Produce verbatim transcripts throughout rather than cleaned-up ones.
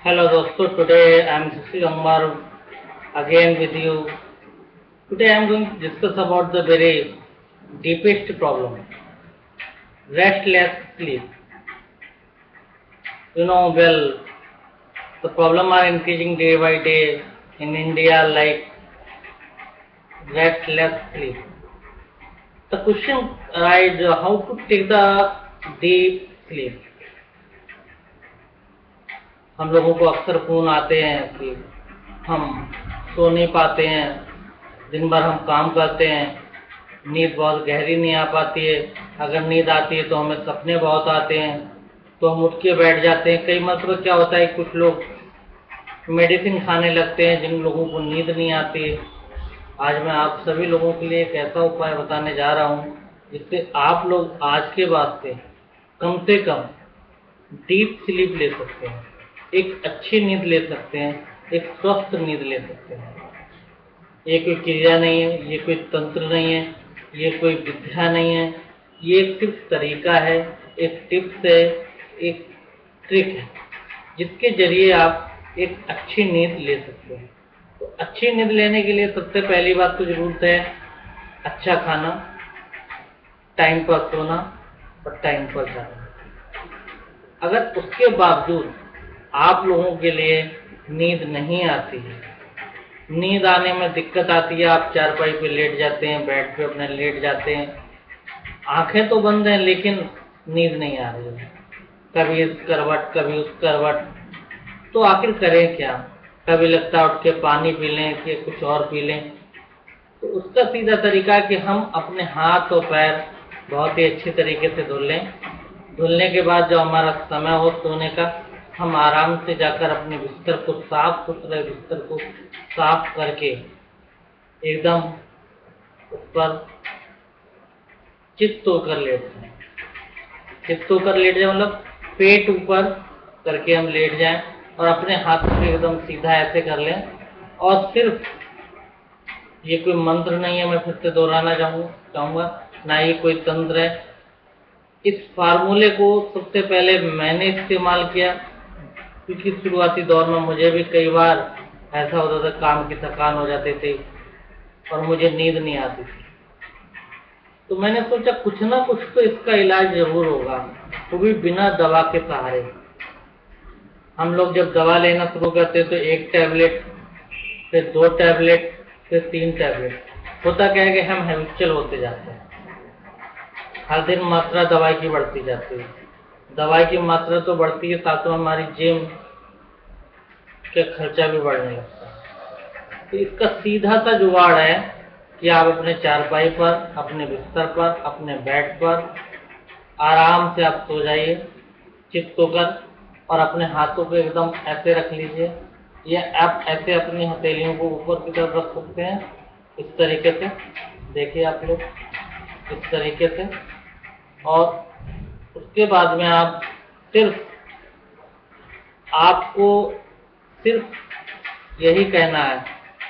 Hello दोस्तों, today I am Sushil Amar again with you. Today I am going to discuss about the very deepest problem, restless sleep. You know well, the problem are increasing day by day in India like restless sleep. The question arises how to take the deep sleep. हम लोगों को अक्सर phone आते हैं कि हम सो नहीं पाते हैं, दिन भर हम काम करते हैं, नींद बहुत गहरी नहीं आ पाती है, अगर नींद आती है तो हमें सपने बहुत आते हैं, तो हम उठ के बैठ जाते हैं। कई मतलब क्या होता है, कुछ लोग मेडिसिन खाने लगते हैं जिन लोगों को नींद नहीं आती है। आज मैं आप सभी लोगों के लिए एक ऐसा उपाय बताने जा रहा हूँ जिससे आप लोग आज के बाद से कम से कम डीप स्लीप ले सकते हैं, एक अच्छी नींद ले सकते हैं, एक स्वस्थ नींद ले सकते हैं। ये कोई क्रिया नहीं है, ये कोई तंत्र नहीं है, ये कोई विद्या नहीं है, ये एक सिर्फ तरीका है, एक टिप्स है, एक ट्रिक है जिसके जरिए आप एक अच्छी नींद ले सकते हैं। तो अच्छी नींद लेने के लिए सबसे पहली बात तो जरूरत है अच्छा खाना, टाइम पर सोना और टाइम पर जाना। अगर उसके बावजूद आप लोगों के लिए नींद नहीं आती है, नींद आने में दिक्कत आती है, आप चारपाई पे लेट जाते हैं, बेड पे अपने लेट जाते हैं, आंखें तो बंद हैं लेकिन नींद नहीं आ रही है, कभी इस करवट कभी उस करवट, तो आखिर करें क्या? कभी लगता है उठ के पानी पी लें कि कुछ और पी लें। तो उसका सीधा तरीका है कि हम अपने हाथ और पैर बहुत ही अच्छी तरीके से धुल लें। धुलने के बाद जब हमारा समय हो सोने का, हम आराम से जाकर अपने बिस्तर को, साफ सुथरे बिस्तर को साफ करके एकदम उस पर चित्त होकर लेट जाएं। चित्त होकर लेट जाए मतलब पेट ऊपर करके हम लेट जाएं और अपने हाथ को एकदम सीधा ऐसे कर लें। और सिर्फ ये कोई मंत्र नहीं है, मैं फिर से दोहराना चाहूँगा चाहूँगा ना ये कोई तंत्र है। इस फार्मूले को सबसे पहले मैंने इस्तेमाल किया क्योंकि शुरुआती दौर में मुझे भी कई बार ऐसा होता था, काम की थकान हो जाती थी और मुझे नींद नहीं आती थी। तो मैंने सोचा कुछ ना कुछ तो इसका इलाज जरूर होगा, वो भी बिना दवा के सहारे। हम लोग जब दवा लेना शुरू करते तो एक टैबलेट, फिर दो टैबलेट, फिर तीन टैबलेट। होता क्या है कि हम हैबिचुअल होते जाते हैं, हर दिन मात्रा दवाई की बढ़ती जाती है। दवाई की मात्रा तो बढ़ती है, साथ में हमारी जिम के खर्चा भी बढ़ने लगता है। तो इसका सीधा सा जुगाड़ है कि आप अपने चारपाई पर, अपने बिस्तर पर, अपने बेड पर आराम से आप सो जाइए चित्त होकर और अपने हाथों को एकदम ऐसे रख लीजिए, या आप ऐसे अपनी हथेलियों को ऊपर की तरफ रख सकते हैं, इस तरीके से। देखिए आप लोग इस तरीके से। और उसके बाद में आप सिर्फ आपको सिर्फ यही कहना है,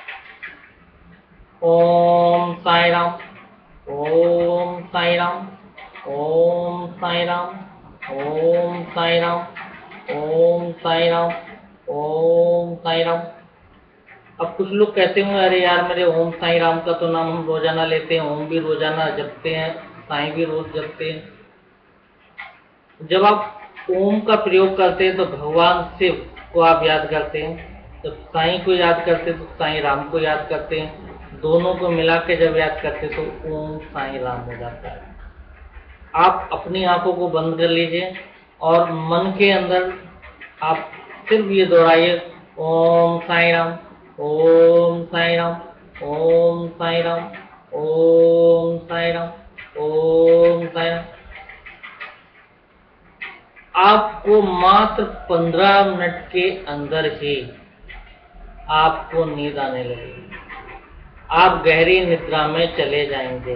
ओम साई राम, ओम साई राम, ओम साई राम, ओम साई राम, ओम साई राम, ओम साई राम। अब कुछ लोग कहते होंगे अरे यार मेरे ओम साई राम का तो नाम हम रोजाना लेते हैं, ओम भी रोजाना जपते हैं, साई भी रोज जपते हैं। जब आप ओम का प्रयोग करते हैं तो भगवान शिव को आप याद करते हैं, जब साईं को याद करते हैं तो साईं राम को याद करते हैं, दोनों को मिला के जब याद करते हैं तो ओम साईं राम हो जाता है। आप अपनी आंखों को बंद कर लीजिए और मन के अंदर आप सिर्फ ये दोहराइए, ओम साईं राम, ओम साईं राम, ओम साईं राम, ओम साईं राम, ओम साईं राम। आपको मात्र पंद्रह मिनट के अंदर ही आपको नींद आने लगेगी, आप गहरी निद्रा में चले जाएंगे।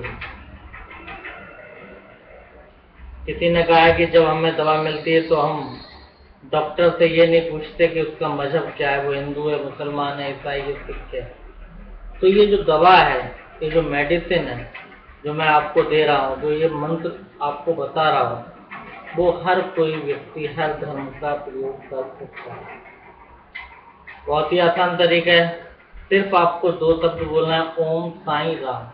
किसी ने कहा है कि जब हमें दवा मिलती है तो हम डॉक्टर से ये नहीं पूछते कि उसका मजहब क्या है, वो हिंदू है, मुसलमान है, ईसाई है, सिख है। तो ये जो दवा है, ये जो मेडिसिन है जो मैं आपको दे रहा हूँ, जो ये मंत्र आपको बता रहा हूँ, वो हर कोई व्यक्ति हर धर्म का प्रयोग कर सकता है। बहुत ही आसान तरीका है। सिर्फ आपको दो शब्द बोलना है, ओम साईं राम।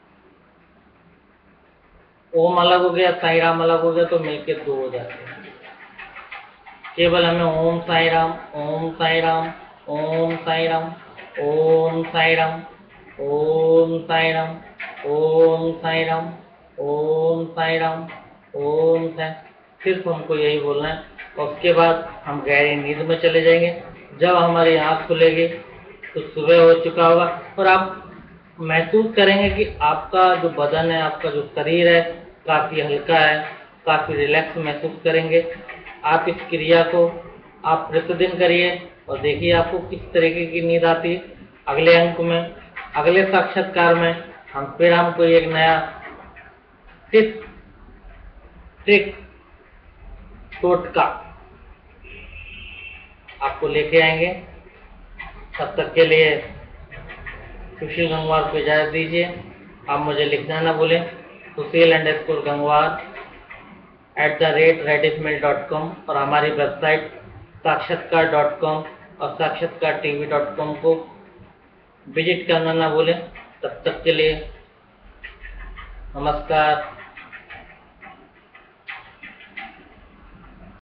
ओम अलग हो गया, साईं राम अलग हो गया, तो मिलके दो हो जाते हैं। केवल हमें ओम साईं राम, ओम साईं राम, ओम साईं राम, ओम साईं राम, ओम साईं राम, ओम साईं राम, ओम साईं राम, ओम साईं, सिर्फ हमको यही बोलना है। और उसके बाद हम गहरी नींद में चले जाएंगे। जब हमारी आँख खुलेगी तो सुबह हो चुका होगा और आप महसूस करेंगे कि आपका जो बदन है, आपका जो शरीर है, काफ़ी हल्का है, काफ़ी रिलैक्स महसूस करेंगे। आप इस क्रिया को आप प्रतिदिन करिए और देखिए आपको किस तरीके की नींद आती है। अगले अंक में, अगले साक्षात्कार में हम फिर हमको एक नया टिप ट्रिक टोटका आपको लेके आएंगे। तब तक के लिए सुशील गंगवार को इजाज़त दीजिए। आप मुझे लिखना ना भूलें, Sushil underscore Gangwar at the rate Rediff mail dot com और हमारी वेबसाइट साक्षात्कार डॉट कॉम और साक्षात्कार टीवी डॉट कॉम को विजिट करना ना भूलें। तब तक के लिए नमस्कार।